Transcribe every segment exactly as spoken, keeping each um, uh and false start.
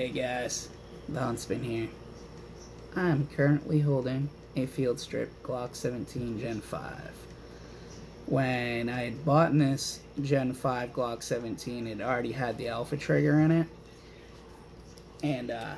Hey guys, the Huntsman here. I'm currently holding a Field Strip Glock seventeen Gen five. When I had bought this Gen five Glock seventeen, it already had the alpha trigger in it. And uh,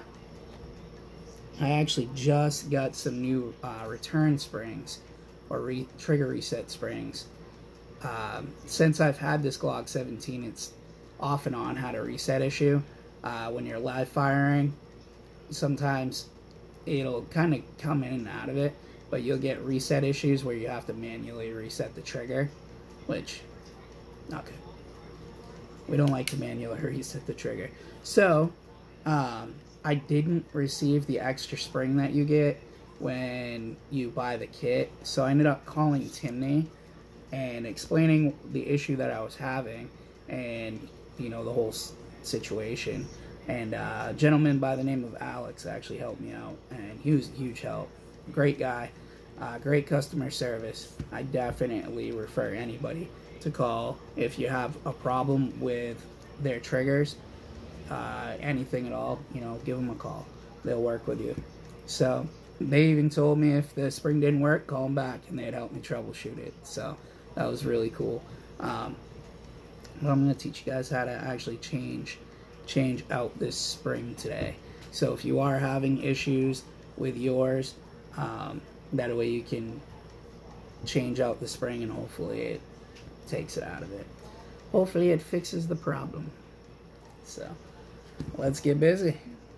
I actually just got some new uh, return springs, or re trigger reset springs. Um, since I've had this Glock seventeen, it's off and on had a reset issue. Uh, when you're live firing, sometimes it'll kind of come in and out of it, but you'll get reset issues where you have to manually reset the trigger, which, not good. We don't like to manually reset the trigger. So, um, I didn't receive the extra spring that you get when you buy the kit, so I ended up calling Timney and explaining the issue that I was having, and, you know, the whole situation. And uh, a gentleman by the name of Alex actually helped me out, and he was a huge help. Great guy, uh, great customer service. I definitely refer anybody to call if you have a problem with their triggers, uh, anything at all. You know, give them a call. They'll work with you. So they even told me if the spring didn't work, call them back, and they'd help me troubleshoot it. So that was really cool. Um, but I'm going to teach you guys how to actually change change out this spring today. So if you are having issues with yours, um, that way you can change out the spring and hopefully it takes it out of it. Hopefully it fixes the problem. So let's get busy.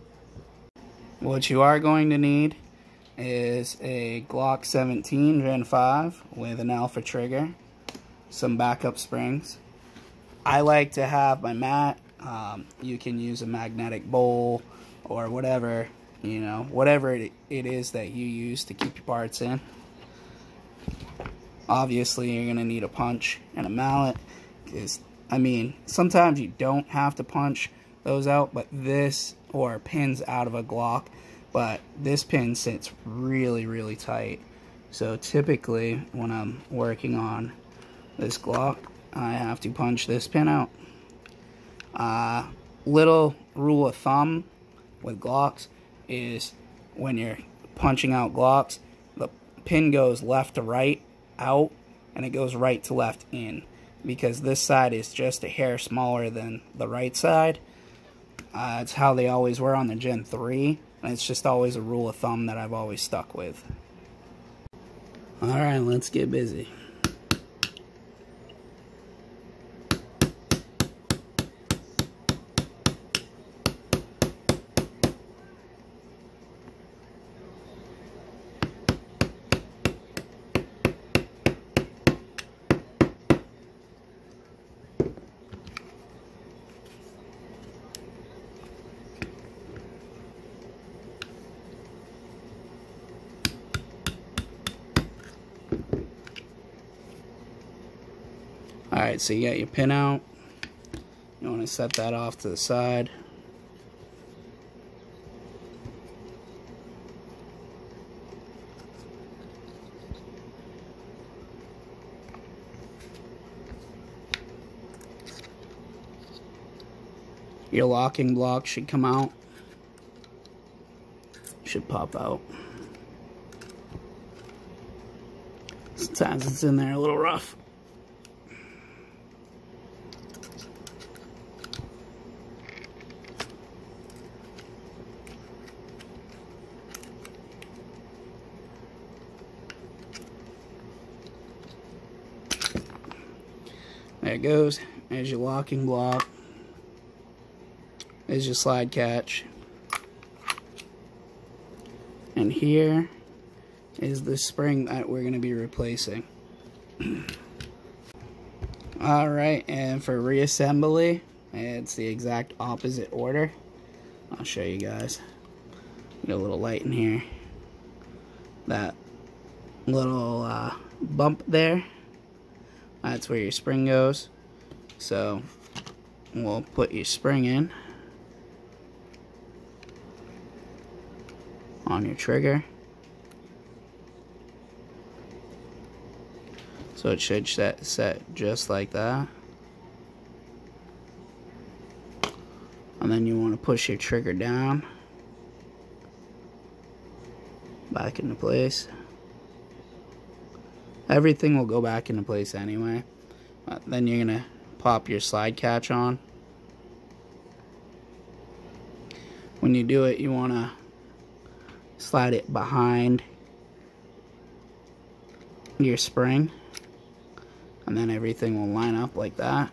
What you are going to need is a Glock seventeen Gen five with an alpha trigger, some backup springs. I like to have my mat. Um, you can use a magnetic bowl or whatever, you know, whatever it, it is that you use to keep your parts in. Obviously, you're going to need a punch and a mallet, because, I mean, sometimes you don't have to punch those out, but this, or pins out of a Glock, but this pin sits really, really tight. So typically, when I'm working on this Glock, I have to punch this pin out. Uh, little rule of thumb with Glocks is when you're punching out Glocks, the pin goes left to right out and it goes right to left in, because this side is just a hair smaller than the right side. Uh, it's how they always were on the Gen three, and it's just always a rule of thumb that I've always stuck with. Alright, let's get busy. Alright, so you got your pin out. You want to set that off to the side. Your locking block should come out. Should pop out. Sometimes it's in there a little rough. There it goes. There's your locking block. There's your slide catch. And here is the spring that we're going to be replacing. Alright, and for reassembly, it's the exact opposite order. I'll show you guys. Get a little light in here. That little uh, bump there, that's where your spring goes. So we'll put your spring in on your trigger. So it should set, set just like that. And then you want to push your trigger down, back into place. Everything will go back into place anyway. But then you're going to pop your slide catch on. When you do it, you want to slide it behind your spring, and then everything will line up like that.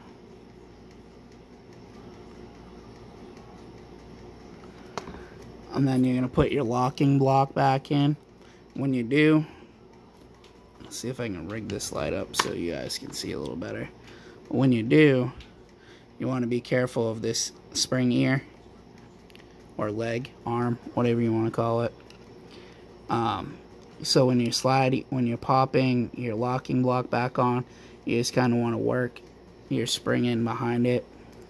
And then you're going to put your locking block back in. When you do, let's see if I can rig this light up so you guys can see a little better. When you do, you want to be careful of this spring ear or leg, arm, whatever you want to call it. Um, so when you're sliding, when you're popping your locking block back on, you just kind of want to work your spring in behind it.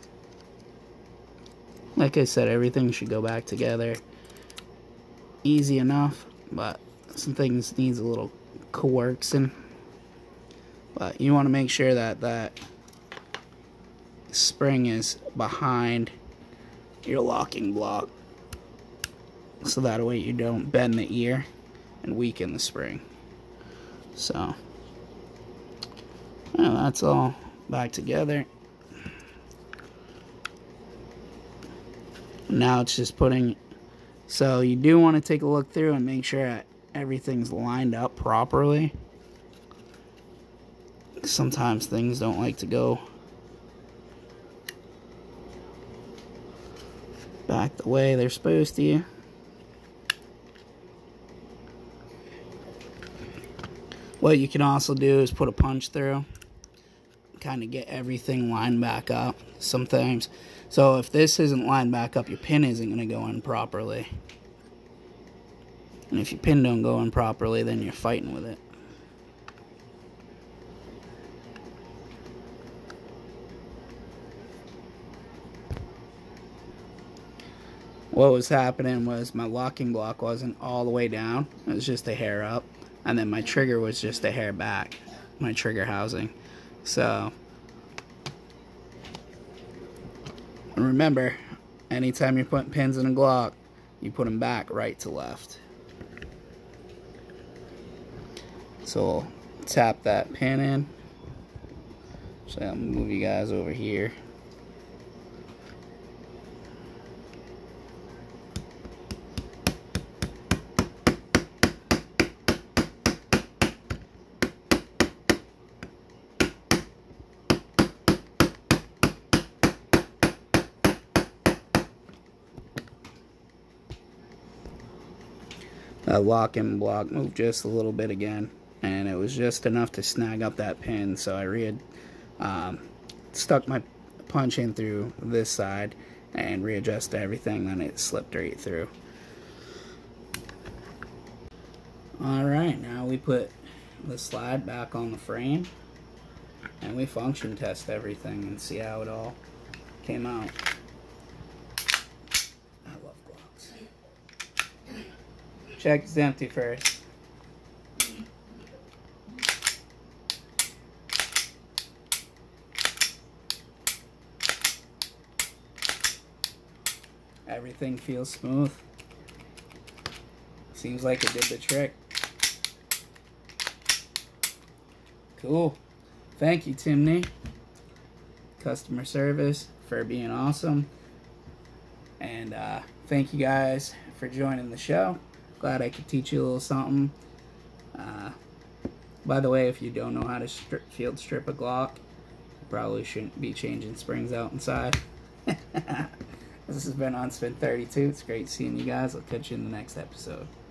Like I said, everything should go back together easy enough, but some things needs a little coercing. But you want to make sure that that spring is behind your locking block, so that way you don't bend the ear and weaken the spring. So well, that's all back together. Now it's just putting, so you do want to take a look through and make sure that everything's lined up properly. Sometimes things don't like to go back the way they're supposed to. What you can also do is put a punch through, kind of get everything lined back up sometimes. So if this isn't lined back up, your pin isn't going to go in properly. And if your pin don't go in properly, then you're fighting with it. What was happening was my locking block wasn't all the way down. It was just a hair up. And then my trigger was just a hair back. My trigger housing. So, remember, anytime you're putting pins in a Glock, you put them back right to left. So, we'll tap that pin in. So, I'll move you guys over here. That locking block moved just a little bit again, and it was just enough to snag up that pin, so I re um, stuck my punch in through this side and readjusted everything, then it slipped right through. Alright, now we put the slide back on the frame and we function test everything and see how it all came out. Check it's empty first. Everything feels smooth. Seems like it did the trick. Cool. Thank you, Timney. Customer service for being awesome. And uh, thank you guys for joining the show. Glad I could teach you a little something. Uh, by the way, if you don't know how to strip, field strip a Glock, you probably shouldn't be changing springs out inside. This has been On Spin thirty-two. It's great seeing you guys. I'll catch you in the next episode.